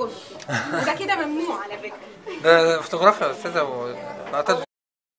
كله، وده كده ممنوع على فكره. ده فوتوغرافيا يا استاذه ولقطات